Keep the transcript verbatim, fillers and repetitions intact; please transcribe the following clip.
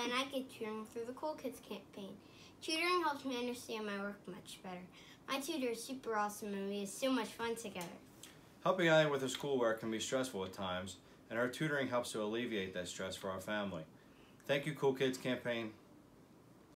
and I get tutoring through the Cool Kids campaign. Tutoring helps me understand my work much better. My tutor is super awesome and we have so much fun together. Helping Aya with her schoolwork can be stressful at times, and her tutoring helps to alleviate that stress for our family. Thank you, Cool Kids campaign.